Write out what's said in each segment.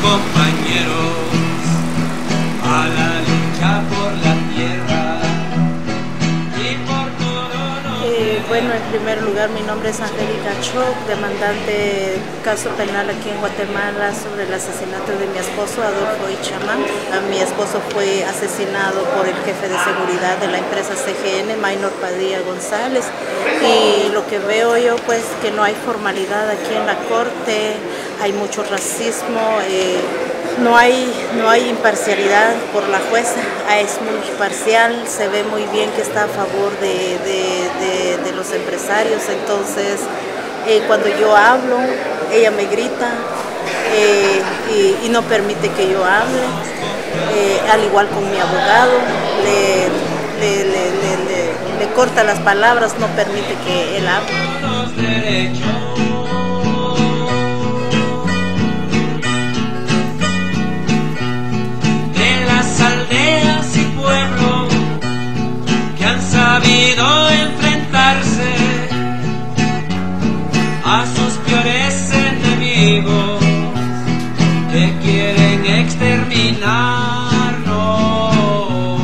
compañeros a la lucha por la tierra y por todo Bueno, en primer lugar, mi nombre es Angélica Choc, demandante caso penal aquí en Guatemala sobre el asesinato de mi esposo Adolfo Ichamán. Mi esposo fue asesinado por el jefe de seguridad de la empresa CGN, Maynor Padilla González, y lo que veo yo, pues, que no hay formalidad aquí en la corte, hay mucho racismo, no hay imparcialidad por la jueza, es muy parcial, se ve muy bien que está a favor de los empresarios. Entonces cuando yo hablo, ella me grita y no permite que yo hable, al igual con mi abogado, le corta las palabras, no permite que él hable. Aldeas y pueblos que han sabido enfrentarse a sus peores enemigos que quieren exterminarnos,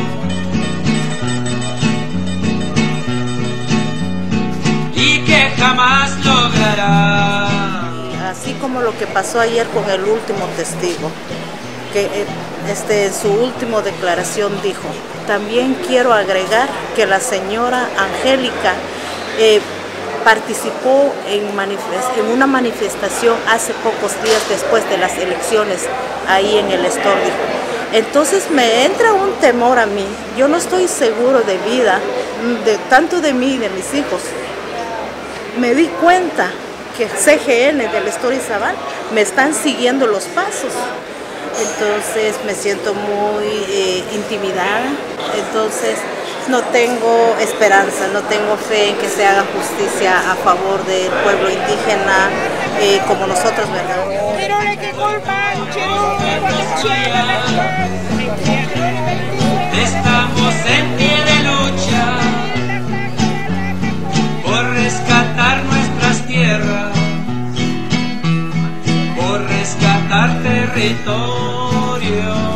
y que jamás lograrán. Así como lo que pasó ayer con el último testigo, que en su última declaración dijo: también quiero agregar que la señora Angélica participó en una manifestación hace pocos días después de las elecciones ahí en el Estoril. Entonces me entra un temor a mí. Yo no estoy seguro de vida, tanto de mí y de mis hijos. Me di cuenta que CGN del Estoril Zabal me están siguiendo los pasos. Entonces me siento muy intimidada. Entonces no tengo esperanza, no tengo fe en que se haga justicia a favor del pueblo indígena como nosotros, ¿verdad? Estamos en pie de lucha por rescatar nuestras tierras, por rescatar territorio.